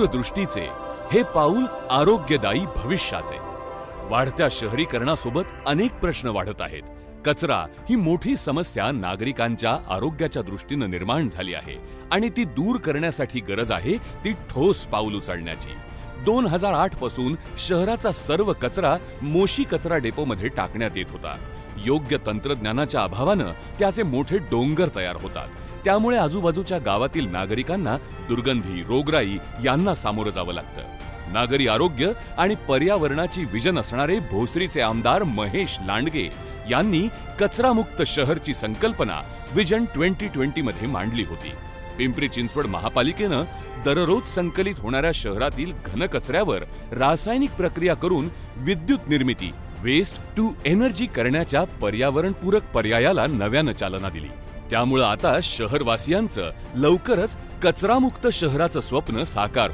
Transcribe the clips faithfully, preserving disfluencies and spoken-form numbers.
दूरदृष्टीचे हे पाऊल आरोग्यदायी भविष्याचे। वाढत्या शहरीकरणासोबत अनेक प्रश्न वाढत आहेत। कचरा ही मोठी समस्या नागरिकांच्या आरोग्याच्या दृष्टीने निर्माण झाली आहे आणि ती दूर करण्यासाठी गरज आहे ती ठोस पाऊल उचलण्याची। दोन हजार आठ पासून शहराचा सर्व कचरा मोशी कचरा डेपोमध्ये टाकण्यात येत होता। योग्य तंत्रज्ञानाच्या अभावाने त्याचे मोठे डोंगर तयार होतात, त्यामुळे आजूबाजूच्या गावातील नागरिकांना दुर्गंधी, रोगराई यांना सामोरं जावं लागतं। नागरी आरोग्य आणि पर्यावरणाची विजन असणारे भोसरीचे आमदार महेश लांडगे यांनी कचरामुक्त शहरची संकल्पना विजन ट्वेंटी ट्वेंटी मध्ये मांडली होती। पिंपरी चिंचवड महापालिकेनं दररोज संकलित होणाऱ्या शहरातील घनकचऱ्यावर रासायनिक प्रक्रिया करून विद्युत निर्मिती वेस्ट टू एनर्जी करण्याच्या पर्यावरणपूरक पर्यायाला नव्यानं चालना दिली। त्यामुळे आता शहरवासियांचं लवकरच कचरामुक्त शहराचं स्वप्न साकार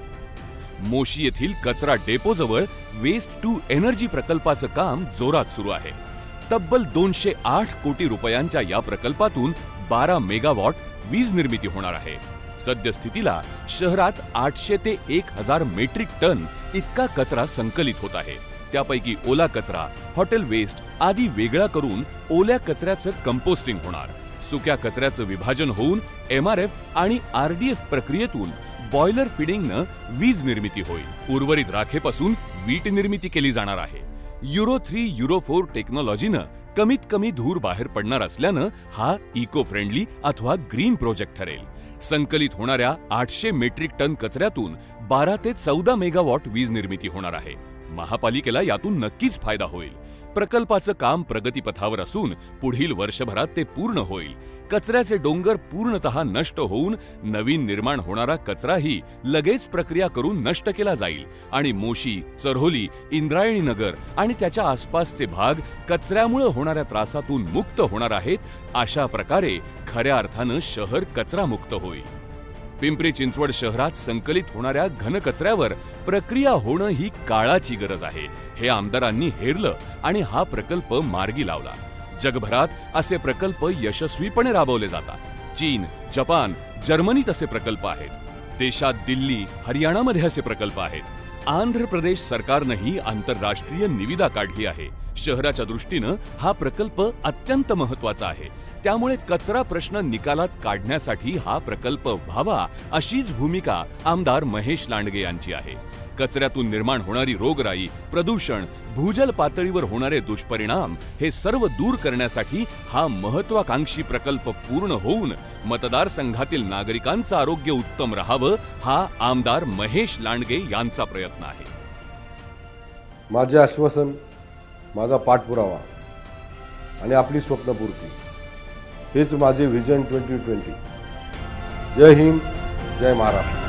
होईल। मोशी येथील कचरा डेपोजवळ वेस्ट टू एनर्जी प्रकल्पाचं काम जोरात सुरू आहे। तब्बल दोनशे आठ कोटी रुपयांच्या या प्रकल्पातून बारा मेगावॉट वीज निर्मिती होणार आहे। सद्यस्थितीला शहरात आठशे ते एक हजार मेट्रिक टन इतका कचरा संकलित होत आहे। त्यापैकी ओला कचरा, हॉटेल वेस्ट आदी वेगळा करून ओल्या कचऱ्याचं कंपोस्टिंग होणार। सुक्या कचऱ्याचं विभाजन होऊन एम आर एफ आणि आर डी एफ प्रक्रियेतून बॉयलर फिडिंगनं वीज निर्मिती होईल। उर्वरित राखेपासून वीट निर्मिती केली जाणार आहे। युरो थ्री युरो फोर टेक्नॉलॉजीनं कमीत कमी धूर बाहेर पडणार असल्यानं हा इको फ्रेंडली अथवा ग्रीन प्रोजेक्ट ठरेल। संकलित होणाऱ्या आठशे मेट्रिक टन कचऱ्यातून बारा ते चौदा मेगावॉट वीज निर्मिती होणार आहे। महापालिकेला यातून नक्कीच फायदा होईल। प्रकल्पाचं काम प्रगतीपथावर असून पुढील वर्षभरात ते पूर्ण होईल। कचऱ्याचे डोंगर पूर्णतः नष्ट होऊन नवीन निर्माण होणारा कचराही लगेच प्रक्रिया करून नष्ट केला जाईल आणि मोशी, चरहोली, इंद्रायणी नगर आणि त्याच्या आसपासचे भाग कचऱ्यामुळे होणाऱ्या त्रासातून मुक्त होणार आहेत। अशा प्रकारे खऱ्या अर्थानं शहर कचरामुक्त होईल। पिंपरी चिंचवड शहरात संकलित होणाऱ्या घनकचऱ्यावर प्रक्रिया होणं ही काळाची गरज आहे, हे आमदारांनी हेरलं आणि हा प्रकल्प मार्गी लावला। जगभरात असे प्रकल्प यशस्वीपणे राबवले जातात। चीन, जपान, जर्मनीत असे प्रकल्प आहेत। देशात दिल्ली, हरियाणामध्ये असे प्रकल्प आहेत। आंध्र प्रदेश सरकारनंही आंतरराष्ट्रीय निविदा काढली आहे। शहराच्या दृष्टीनं हा प्रकल्प अत्यंत महत्त्वाचा आहे। त्यामुळे कचरा प्रश्न निकालात काढण्यासाठी हा प्रकल्प व्हावा अशीच भूमिका आमदार महेश लांडगे यांची आहे। कचऱ्यातून निर्माण होणारी रोगराई, प्रदूषण, भूजल पातळीवर होणारे दुष्परिणाम हे सर्व दूर करण्यासाठी हा महत्त्वाकांक्षी प्रकल्प पूर्ण होऊन मतदारसंघातील नागरिकांचं आरोग्य उत्तम राहावं हा आमदार महेश लांडगे यांचा प्रयत्न आहे। माझे आश्वासन, माझा पाठपुरावा आणि आपली स्वप्नपूर्ती हेच माझे विजन ट्वेंटी ट्वेंटी। जय हिंद, जय महाराष्ट्र।